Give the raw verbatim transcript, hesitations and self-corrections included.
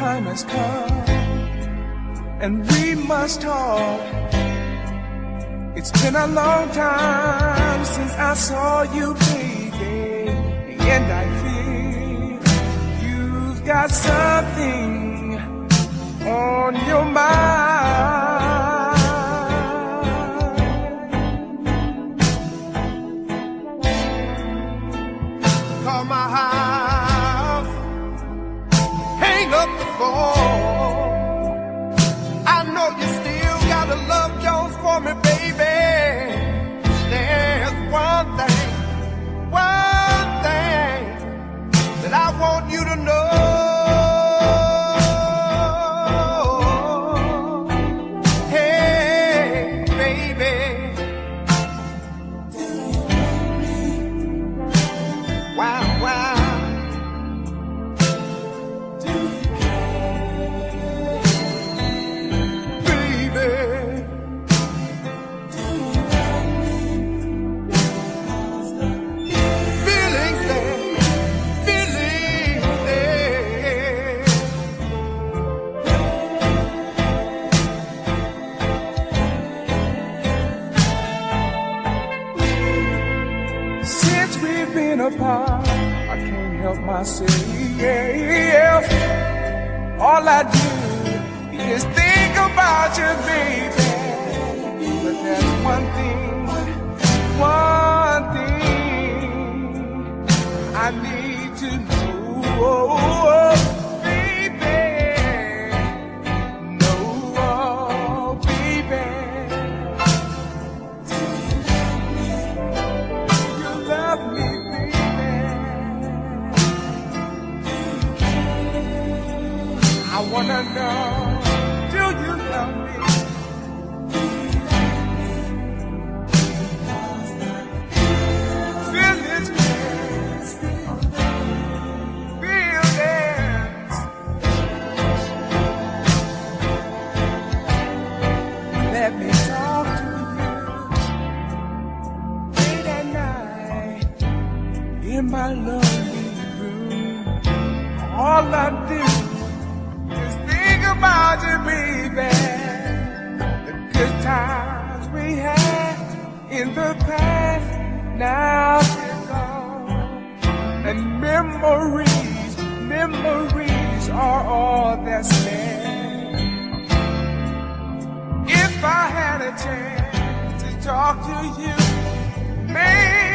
time has come and we must talk. It's been a long time since I saw you, baby, and I feel you've got something on your mind. Call my house, hang up the phone. I know you still got a love Jones for me, baby. There's one thing, one thing that I want you to know. Hey, baby, wow, wow. Been apart, I can't help myself. All I do is think about you, baby. But there's one thing, one thing I need to know, baby. No, baby. You love me. I wanna know, do you love me? Feel it, feel it. Let me talk to you late at night in my lonely room. All I do about you, baby, the good times we had in the past, now they're gone, and memories, memories are all that's left. If I had a chance to talk to you, maybe